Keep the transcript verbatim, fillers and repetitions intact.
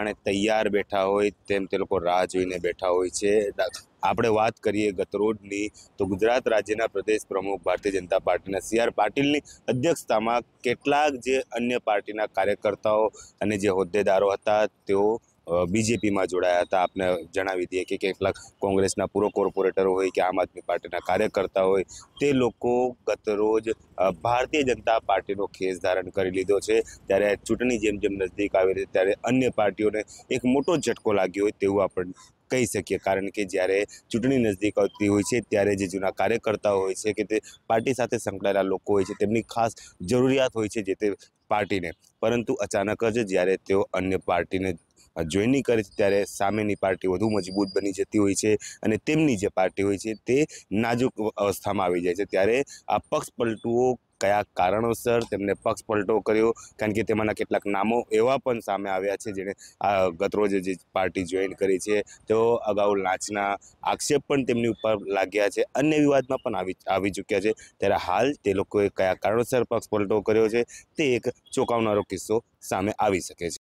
જાણે તૈયાર બેઠા હોય તેમ તે લોકો રાહ જોઈને બેઠા હોય છે। આપણે વાત કરીએ ગતરોજની તો ગુજરાત રાજ્યના પ્રદેશ પ્રમુખ ભારતીય જનતા પાર્ટીના સી આર પાટીલની અધ્યક્ષતામાં કેટલાક જે અન્ય પાર્ટીના કાર્યકર્તાઓ અને જે હોદ્દેદારો હતા તેઓ બીજેપીમાં જોડાયા હતા। આપને જણાવી દઈએ કે કેટલાક કોંગ્રેસના પૂર્વ કોર્પોરેટરો હોય કે આમ આદમી પાર્ટીના કાર્યકર્તા હોય તે લોકો ગતરોજ ભારતીય જનતા પાર્ટીનો ખેસ ધારણ કરી લીધો છે। ત્યારે ચૂંટણી જેમ જેમ નજદીક આવી રહી ત્યારે અન્ય પાર્ટીઓને એક મોટો ઝટકો લાગ્યો હોય તેવું આપણે કહી શકીએ। કારણ કે જ્યારે ચૂંટણી નજદીક આવતી હોય છે ત્યારે જે જૂના કાર્યકર્તાઓ હોય છે કે તે પાર્ટી સાથે સંકળાયેલા લોકો હોય છે તેમની ખાસ જરૂરિયાત હોય છે જે તે પાર્ટીને, પરંતુ અચાનક જ જ્યારે તેઓ અન્ય પાર્ટીને જોઈનિંગ કરે છે ત્યારે સામેની પાર્ટી વધુ મજબૂત બની જતી હોય છે અને તેમની જે પાર્ટી હોય છે તે નાજુક અવસ્થામાં આવી જાય છે। ત્યારે આ પક્ષ પલટુઓ કયા કારણોસર તેમને પક્ષ પલટો કર્યો, કારણ કે તેમાંના કેટલાક નામો એવા પણ સામે આવ્યા છે જેણે આ ગતરોજ જે પાર્ટી જોઈન કરી છે તેઓ અગાઉ લાંચના આક્ષેપ પણ તેમની ઉપર લાગ્યા છે, અન્ય વિવાદમાં પણ આવી આવી ચૂક્યા છે। ત્યારે હાલ તે લોકોએ કયા કારણોસર પક્ષ પલટો કર્યો છે તે એક ચોંકાવનારો કિસ્સો સામે આવી શકે છે।